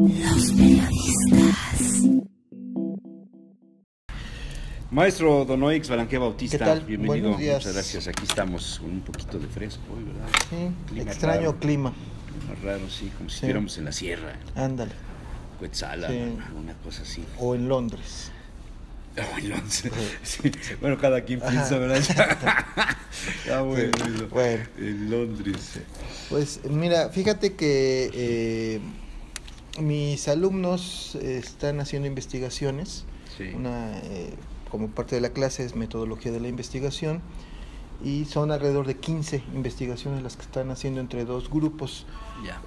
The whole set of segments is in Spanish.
Los periodistas. Maestro Don Oix Balanqué Bautista, ¿Qué tal? bienvenido. Buenos días. Muchas gracias. Aquí estamos con un poquito de fresco hoy, ¿verdad? Sí, Clima extraño raro, clima. Clima raro, sí, como si Sí. estuviéramos en la sierra, Ándale. Cuetzala, Sí. una cosa así. O en Londres. Ay, no sé. Sí. Bueno, cada quien piensa, ¿verdad? Ya, bueno, Sí. eso. Bueno. En Londres. Pues mira, fíjate que mis alumnos están haciendo investigaciones. Sí. Como parte de la clase es metodología de la investigación, y son alrededor de 15 investigaciones las que están haciendo entre dos grupos. Ya.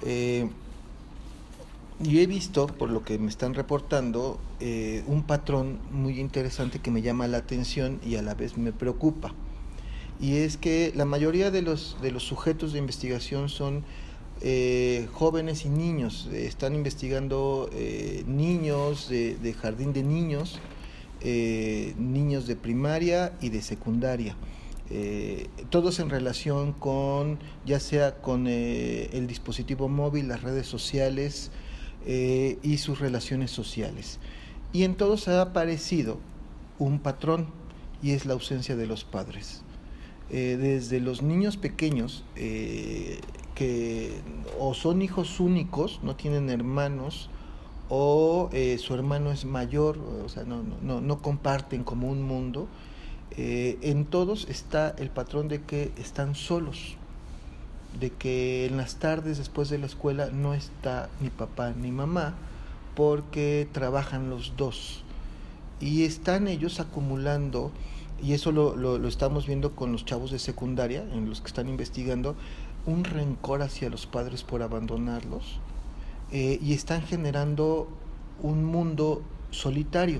Y he visto, por lo que me están reportando, un patrón muy interesante que me llama la atención y a la vez me preocupa. Y es que la mayoría de los sujetos de investigación son jóvenes y niños. Están investigando niños de jardín de niños, niños de primaria y de secundaria. Todos en relación con, ya sea con el dispositivo móvil, las redes sociales y sus relaciones sociales. Y en todos ha aparecido un patrón, y es la ausencia de los padres. Desde los niños pequeños que o son hijos únicos, no tienen hermanos, o su hermano es mayor, o sea, no comparten como un mundo. En todos está el patrón de que están solos, de que en las tardes después de la escuela no está ni papá ni mamá porque trabajan los dos, y están ellos acumulando, y eso lo estamos viendo con los chavos de secundaria, en los que están investigando, un rencor hacia los padres por abandonarlos, y están generando un mundo solitario,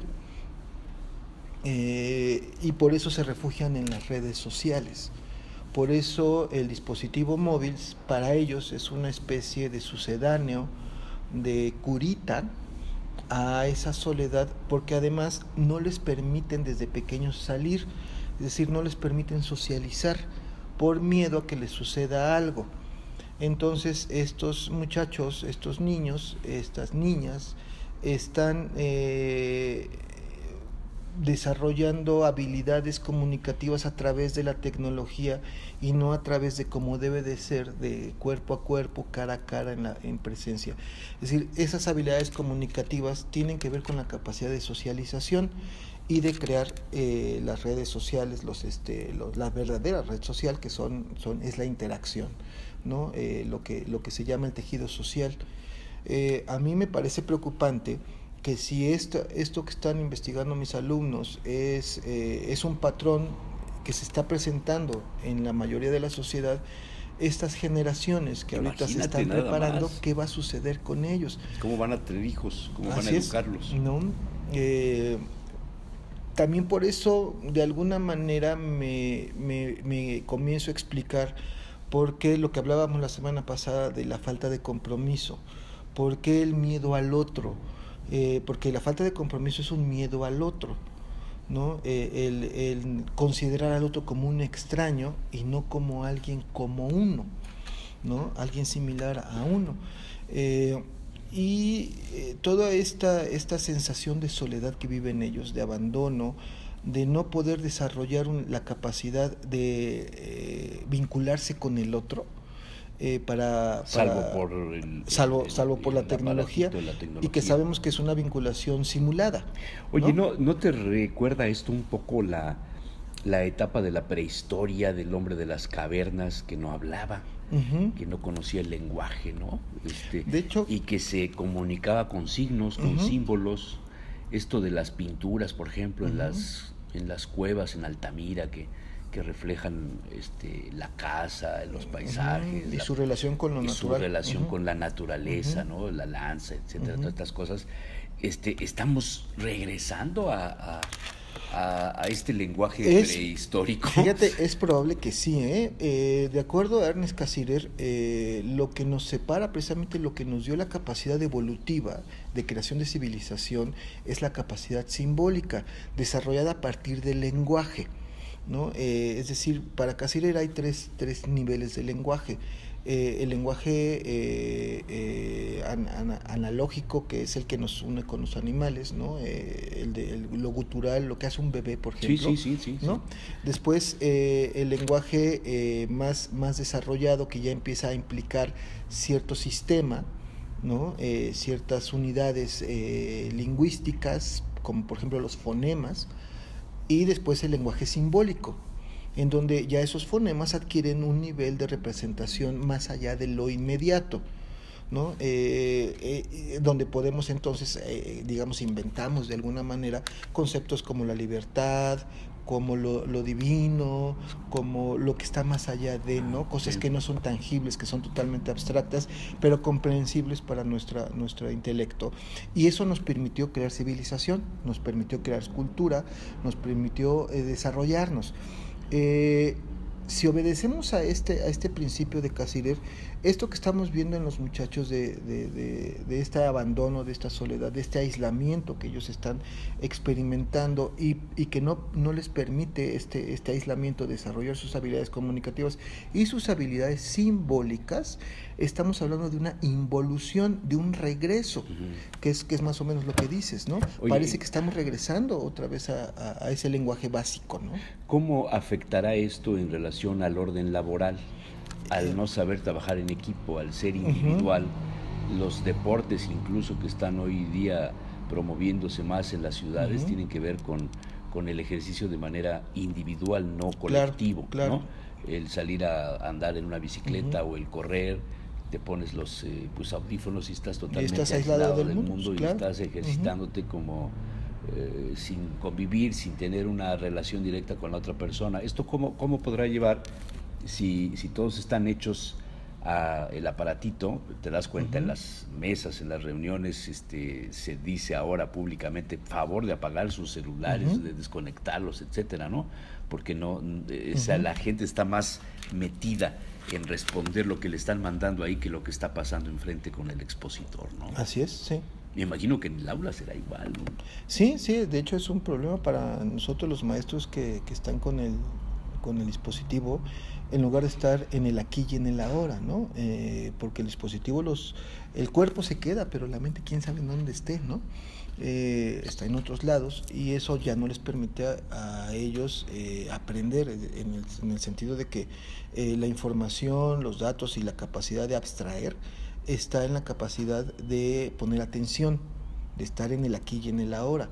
y por eso se refugian en las redes sociales. Por eso el dispositivo móvil para ellos es una especie de sucedáneo, de curita a esa soledad, porque además no les permiten desde pequeños salir, es decir, no les permiten socializar por miedo a que les suceda algo. Entonces estos muchachos, estos niños, estas niñas están desarrollando habilidades comunicativas a través de la tecnología y no a través de cómo debe de ser, de cuerpo a cuerpo, cara a cara, en presencia. Es decir, esas habilidades comunicativas tienen que ver con la capacidad de socialización y de crear las redes sociales, la verdadera red social, que es la interacción, ¿no? Lo que se llama el tejido social. A mí me parece preocupante que si esto que están investigando mis alumnos es un patrón que se está presentando en la mayoría de la sociedad, estas generaciones que ahorita se están preparando, ¿qué va a suceder con ellos? ¿Cómo van a tener hijos? ¿Cómo van a educarlos? ¿No? También por eso, de alguna manera, me comienzo a explicar por qué lo que hablábamos la semana pasada de la falta de compromiso, por qué el miedo al otro. Porque la falta de compromiso es un miedo al otro, ¿no? El considerar al otro como un extraño y no como alguien como uno, ¿no? Alguien similar a uno. Toda esta sensación de soledad que viven ellos, de abandono, de no poder desarrollar la capacidad de vincularse con el otro, salvo por la tecnología, y que sabemos que es una vinculación simulada. Oye, ¿no te recuerda esto un poco la etapa de la prehistoria, del hombre de las cavernas, que no hablaba, que no conocía el lenguaje, ¿no? De hecho, y que se comunicaba con signos, con símbolos? Esto de las pinturas, por ejemplo, en las cuevas en Altamira, que reflejan la casa, los paisajes, y su relación con lo natural, su relación con la naturaleza, ¿no? La lanza, etcétera, todas estas cosas. Estamos regresando a este lenguaje prehistórico. Fíjate, es probable que sí, de acuerdo a Ernest Cassirer, lo que nos separa, precisamente lo que nos dio la capacidad evolutiva de creación de civilización, es la capacidad simbólica desarrollada a partir del lenguaje, ¿no? Es decir, para Cassirer hay tres niveles de lenguaje: el lenguaje analógico, que es el que nos une con los animales, ¿no? Lo gutural, lo que hace un bebé, por ejemplo. Sí. ¿No? Después, el lenguaje más desarrollado, que ya empieza a implicar cierto sistema, ¿no? Ciertas unidades lingüísticas, como por ejemplo los fonemas, y después el lenguaje simbólico, en donde ya esos fonemas adquieren un nivel de representación más allá de lo inmediato, ¿no? Donde podemos entonces, digamos, inventamos de alguna manera conceptos como la libertad, como lo divino, como lo que está más allá de, ¿no? Cosas que no son tangibles, que son totalmente abstractas, pero comprensibles para nuestro intelecto. Y eso nos permitió crear civilización, nos permitió crear cultura, nos permitió desarrollarnos. Si obedecemos a este principio de Cassirer, esto que estamos viendo en los muchachos de este abandono, de esta soledad, de este aislamiento que ellos están experimentando y que no les permite este aislamiento desarrollar sus habilidades comunicativas y sus habilidades simbólicas, estamos hablando de una involución, de un regreso, que es más o menos lo que dices, ¿no? Oye, parece que estamos regresando otra vez a ese lenguaje básico, ¿no? ¿Cómo afectará esto en relación al orden laboral? Al no saber trabajar en equipo, al ser individual, los deportes incluso que están hoy día promoviéndose más en las ciudades tienen que ver con el ejercicio de manera individual, no colectivo, claro. ¿no? El salir a andar en una bicicleta o el correr, te pones los audífonos y estás totalmente aislado del mundo y estás ejercitándote como sin convivir, sin tener una relación directa con la otra persona. ¿Esto cómo podrá llevar? Si todos están hechos el aparatito, te das cuenta en las mesas, en las reuniones, se dice ahora públicamente favor de apagar sus celulares, de desconectarlos, etcétera, ¿no? Porque la gente está más metida en responder lo que le están mandando ahí que lo que está pasando enfrente con el expositor, ¿no? Así es, sí. Me imagino que en el aula será igual, ¿no? Sí, de hecho es un problema para nosotros los maestros que están con el dispositivo, en lugar de estar en el aquí y en el ahora, ¿no? Porque el dispositivo, el cuerpo se queda, pero la mente quién sabe en dónde esté, ¿no? Está en otros lados y eso ya no les permite a ellos aprender en el sentido de que la información, los datos y la capacidad de abstraer está en la capacidad de poner atención, de estar en el aquí y en el ahora.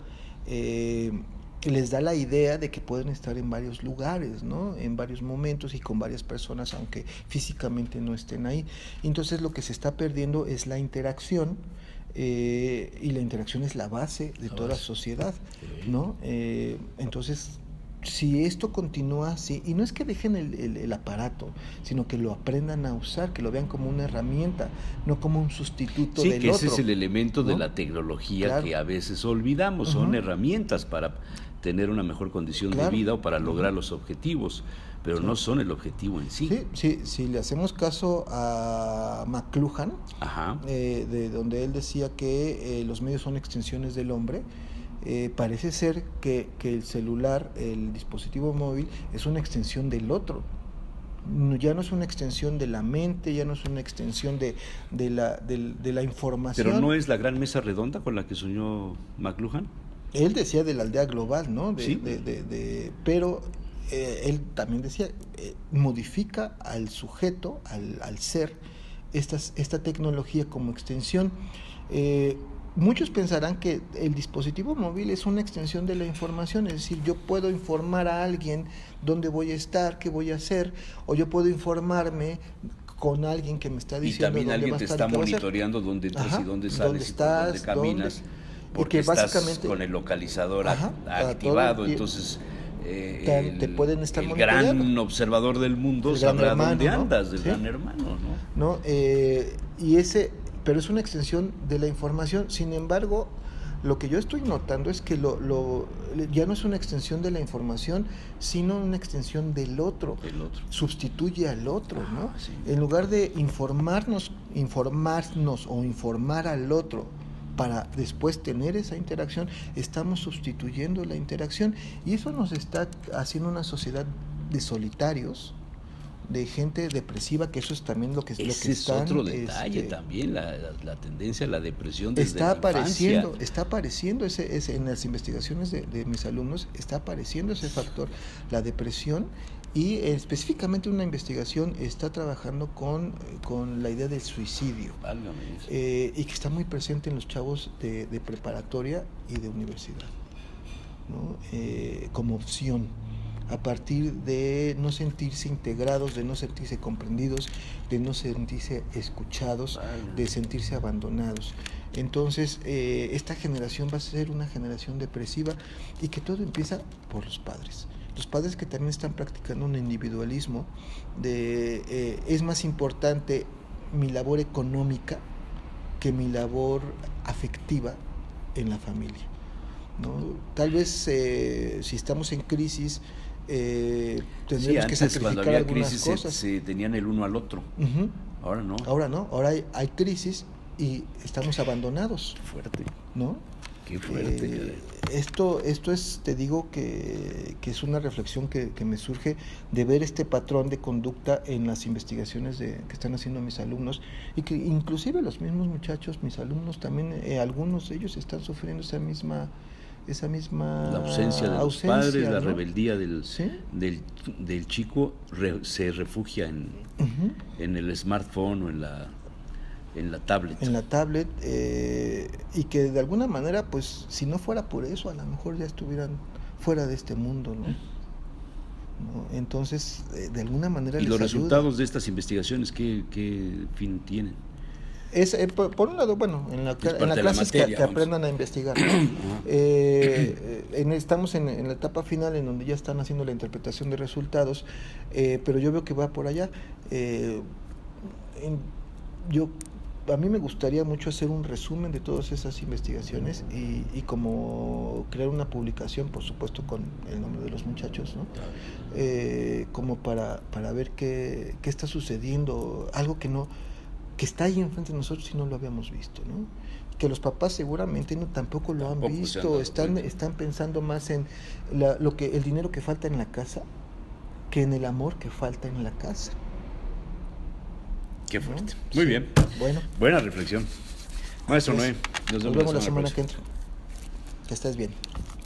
Les da la idea de que pueden estar en varios lugares, ¿no? En varios momentos y con varias personas, aunque físicamente no estén ahí. Entonces lo que se está perdiendo es la interacción, y la interacción es la base de toda sociedad, ¿no? Entonces, si esto continúa así, y no es que dejen el aparato, sino que lo aprendan a usar, que lo vean como una herramienta, no como un sustituto del otro. Sí, que ese es el elemento, ¿no?, de la tecnología que a veces olvidamos. Son herramientas para tener una mejor condición de vida o para lograr los objetivos, pero no son el objetivo en sí. Si le hacemos caso a McLuhan, de donde él decía que los medios son extensiones del hombre, parece ser que el celular, el dispositivo móvil, es una extensión del otro. Ya no es una extensión de la mente, ya no es una extensión de la información. ¿Pero no es la gran mesa redonda con la que soñó McLuhan? Él decía de la aldea global, ¿no? Pero él también decía, modifica al sujeto, al ser, esta tecnología como extensión. Muchos pensarán que el dispositivo móvil es una extensión de la información, es decir, yo puedo informar a alguien dónde voy a estar, qué voy a hacer, o yo puedo informarme con alguien que me está diciendo dónde va a estar. Y también alguien te está monitoreando dónde entras y dónde sales y por dónde caminas, porque estás con el localizador activado, entonces te pueden estar el gran observador del mundo sabrá dónde andas, del gran hermano, ¿no? Pero es una extensión de la información. Sin embargo, lo que yo estoy notando es que ya no es una extensión de la información, sino una extensión del otro. Sustituye al otro, ¿no? En lugar de informarnos o informar al otro para después tener esa interacción, estamos sustituyendo la interacción y eso nos está haciendo una sociedad de solitarios, de gente depresiva, que eso es también lo que Ese lo que es están, otro detalle también, la tendencia a la depresión desde está la apareciendo, infancia. está apareciendo ese en las investigaciones de mis alumnos, está apareciendo ese factor, la depresión, y específicamente una investigación está trabajando con la idea del suicidio, Válgame Dios. y que está muy presente en los chavos de preparatoria y de universidad, ¿no? Como opción, a partir de no sentirse integrados, de no sentirse comprendidos, de no sentirse escuchados, de sentirse abandonados. Entonces, esta generación va a ser una generación depresiva, y que todo empieza por los padres. Los padres que también están practicando un individualismo de es más importante mi labor económica que mi labor afectiva en la familia, ¿no? Tal vez si estamos en crisis, tendremos que antes cuando sacrificar había algunas crisis cosas. se tenían el uno al otro. Uh-huh. Ahora no. Ahora no, ahora hay crisis y estamos abandonados, Qué fuerte. ¿no? Qué fuerte. Esto es, te digo que es una reflexión que me surge de ver este patrón de conducta en las investigaciones que están haciendo mis alumnos, y que inclusive los mismos muchachos, mis alumnos también, algunos de ellos están sufriendo esa misma la ausencia de los padres, la ¿no? rebeldía del chico se refugia uh-huh. en el smartphone o en la tablet. En la tablet, y que de alguna manera, pues, si no fuera por eso, a lo mejor ya estuvieran fuera de este mundo, ¿no? Entonces, de alguna manera ¿Y les los ayuda. resultados de estas investigaciones qué fin tienen? Es, por un lado, bueno, en la clase es que aprendan a investigar, ¿no? Estamos en la etapa final, en donde ya están haciendo la interpretación de resultados, pero yo veo que va por allá. A mí me gustaría mucho hacer un resumen de todas esas investigaciones y como crear una publicación, por supuesto con el nombre de los muchachos, ¿no? Como para ver qué está sucediendo, algo que está ahí enfrente de nosotros y no lo habíamos visto, ¿no? Que los papás seguramente tampoco lo han visto, están pensando más en el dinero que falta en la casa que en el amor que falta en la casa. Qué fuerte. ¿No? Muy Sí. bien. Bueno. Buena reflexión. Maestro Noé, Nos vemos la semana que entra. Que estés bien.